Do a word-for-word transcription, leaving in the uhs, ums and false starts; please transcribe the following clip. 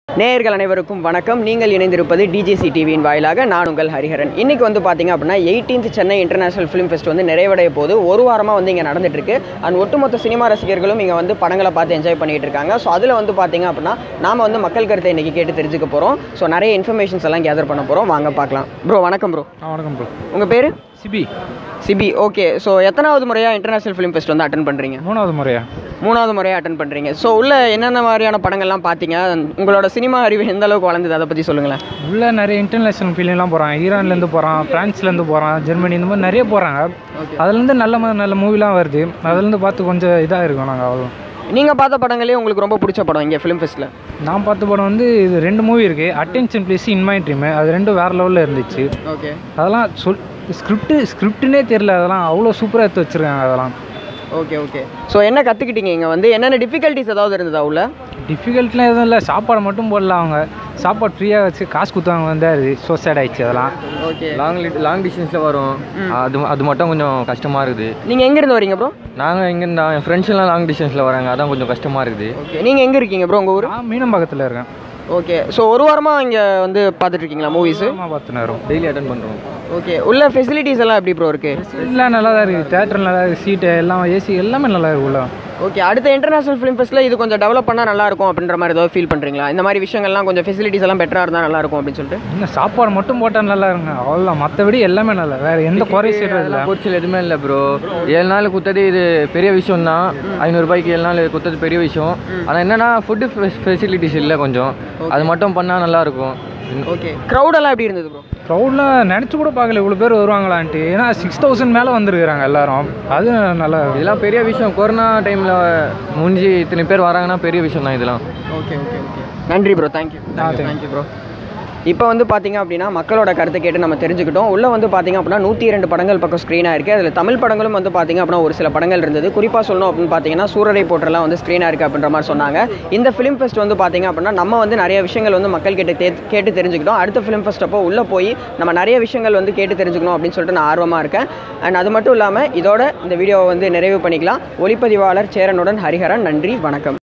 நேயர்கள் அனைவருக்கும் வணக்கம். நீங்கள் இணைந்திருப்பது டிஜிசி டிவியின் வாயிலாக நான் உங்கள் ஹரிஹரன். இன்றைக்கி வந்து பார்த்தீங்க அப்படின்னா eighteenth Chennai international film fest வந்து நிறைவடைய போது ஒரு வாரமாக வந்து இங்கே நடந்துட்டு இருக்கு. அண்ட் ஒட்டுமொத்த சினிமா ரசிகர்களும் இங்கே வந்து படங்களை பார்த்து என்ஜாய் பண்ணிட்டு இருக்காங்க. ஸோ அதில் வந்து பார்த்தீங்க அப்படின்னா நாம் வந்து மக்கள் கருத்தை இன்றைக்கி கேட்டு தெரிஞ்சுக்க போகிறோம். ஸோ நிறைய இன்ஃபர்மேஷன்ஸ் எல்லாம் கேதர் பண்ண போகிறோம். வாங்க பார்க்கலாம். ப்ரோ வணக்கம். ப்ரோ வணக்கம் ப்ரோ. உங்கள் பேர்? சிபி. CP, okay. ஸோ எத்தனாவது முறையாக இன்டர்நேஷனல் ஃபிலிம் ஃபெஸ்ட் வந்து அட்டன் பண்ணுறீங்க? மூணாவது முறையா? மூணாவது முறையாக அட்டன் பண்ணுறீங்க. ஸோ உள்ள என்னென்ன மாதிரியான படங்கள்லாம் பார்த்தீங்க? உங்களோட சினிமா அறிவு எந்த அளவுக்கு வளர்ந்தது, அதை பற்றி சொல்லுங்களேன். உள்ள நிறைய இன்டர்நேஷனல் ஃபிலிம்லாம் போகிறாங்க. ஈரான்லேருந்து போகிறான், ஃப்ரான்ஸ்லேருந்து போகிறான், ஜெர்மனி, இந்த மாதிரி நிறைய போகிறாங்க. அதுலேருந்து நல்ல நல்ல மூவிலாம் வருது. அதுலேருந்து பார்த்து கொஞ்சம் இதாக இருக்கும். நாங்கள் அவ்வளோ. நீங்கள் பார்த்த படங்களே உங்களுக்கு ரொம்ப பிடிச்ச படம் இங்கே ஃபிலிம் ஃபெஸ்ட்டில்? நான் பார்த்த படம் வந்து இது ரெண்டு மூவி இருக்குது. Attention please, in my dream. அது ரெண்டும் வேறு லெவலில் இருந்துச்சு. ஓகே. அதெல்லாம் சொல் ஸ்கிரிப்டு ஸ்கிரிப்டுனே தெரியல. அதெல்லாம் அவ்வளோ சூப்பராக எடுத்து வச்சுருக்காங்க. அதெல்லாம் ஓகே ஓகே. ஸோ என்ன கற்றுக்கிட்டீங்க இங்கே வந்து? என்னென்ன டிஃபிகல்ட்டிஸ் ஏதாவது இருந்ததா உள்ள? டிஃபிகல்ட்லாம் எதுவும் இல்லை. சாப்பாடு மட்டும் போடல. அவங்க சாப்பாடு ஃப்ரீயாக வச்சு காசு கொடுத்தாங்க. வந்து அது சோசைட் ஆகிடுச்சு. அதெல்லாம் ஓகே. லாங் லாங் டிஸ்டன்ஸில் வரும். அது அது மட்டும் கொஞ்சம் கஷ்டமாக இருக்குது. நீங்கள் எங்கேருந்து வரீங்க ப்ரோ? நாங்கள் இங்கேருந்து என் ஃப்ரெண்ட்ஸ் எல்லாம் லாங் டிஸ்டன்ஸில் வராங்க. அதான் கொஞ்சம் கஷ்டமாக இருக்குது. ஓகே. நீங்கள் எங்கே இருக்கீங்க ப்ரோ? உங்கள் ஊர்? நான் மீனம்பாக்கத்தில் இருக்கேன். ஓகே. ஸோ ஒரு வாரமாக இங்கே வந்து பார்த்துட்டு இருக்கீங்களா மூவிஸு? பார்த்துன்னு வரோம். டெய்லி அட்டன் பண்ணுறோம். ஓகே. உள்ள ஃபெசிலிட்டிஸ் எல்லாம் எப்படி ப்ரோ இருக்குது? எல்லாம் நல்லா தான் இருக்குது. தேட்டர் நல்லா இருக்குது. சீட்டு எல்லாம் ஏசி எல்லாமே நல்லா இருக்குது உள்ள. ஓகே. அடுத்த இன்டர்நேஷனல் ஃபிலிம் ஃபெஸ்ட்டில் இது கொஞ்சம் டெவலப் பண்ணால் நல்லாயிருக்கும் அப்படின்ற மாதிரி ஏதாவது ஃபீல் பண்ணுறீங்களா? இந்த மாதிரி விஷயங்கள்லாம் கொஞ்சம் ஃபெசிலிட்டிஸ் எல்லாம் பெட்டராக இருந்தால் நல்லாயிருக்கும் அப்படின்னு சொல்லிட்டு. இன்னும் சாப்பாடு மட்டும் போட்டால் நல்லா இருங்க. அவ்வளோதான். மற்றபடி எல்லாமே நல்லா. வேறு எந்த குறை செய்யறதில்ல. பொறிச்சல் எதுவுமே இல்லை ப்ரோ. ஏழு நாள் குத்தது இது பெரிய விஷயம் தான். ஐநூறுரூபாய்க்கு ஏழு நாள் குத்தது பெரிய விஷயம். ஆனால் என்னென்னா ஃபுட்டு ஃபெசிலிட்டிஸ் இல்லை. கொஞ்சம் அது மட்டும் பண்ணால் நல்லாயிருக்கும். ஓகே. க்ரௌடெல்லாம் எப்படி இருந்தது ப்ரோ? க்ரௌட்லாம் நினச்சி கூட பார்க்கல இவ்வளோ பேர் வருவாங்களான்ட்டு. ஏன்னா சிக்ஸ் தௌசண்ட் மேலே வந்துருக்குறாங்க எல்லாரும். அது நல்லா. இதெல்லாம் பெரிய விஷயம். கொரோனா டைமில் முடிஞ்சு இத்தனை பேர் வராங்கன்னா பெரிய விஷயம் தான் இதெல்லாம். Okay okay okay. நன்றி ப்ரோ. தேங்க்யூ. Thank you bro. இப்போ வந்து பார்த்தீங்க அப்படின்னா மக்களோட கருத்தை கேட்டு நம்ம தெரிஞ்சுக்கிட்டோம். உள்ளே வந்து பார்த்தீங்க அப்படின்னா நூற்றி இரண்டு படங்கள் பக்கம் ஸ்க்ரீனாக இருக்குது. அதில் தமிழ் படங்களும் வந்து பார்த்தீங்க அப்படின்னா ஒரு சில படங்கள் இருந்தது. குறிப்பாக சொல்லணும் அப்படின்னு பார்த்தீங்கன்னா சூரரை போற்றெல்லாம் வந்து ஸ்க்ரீனாக இருக்குது அப்படின்ற மாதிரி சொன்னாங்க. இந்த ஃபிலிம் ஃபெஸ்ட் வந்து பார்த்தீங்க அப்படின்னா நம்ம வந்து நிறைய விஷயங்கள் வந்து மக்கள் கேட்டு தே கேட்டு தெரிஞ்சுக்கிட்டோம். அடுத்த ஃபிலிம் ஃபெஸ்ட் அப்போ உள்ளே போய் நம்ம நிறைய விஷயங்கள் வந்து கேட்டு தெரிஞ்சுக்கணும் அப்படின்னு சொல்லிட்டு நான் ஆர்வமாக இருக்கேன். அண்ட் அது மட்டும் இல்லாமல் இதோட இந்த வீடியோவை வந்து நிறைவு பண்ணிக்கலாம். ஒளிப்பதிவாளர் சேரனுடன் ஹரிஹரன். நன்றி, வணக்கம்.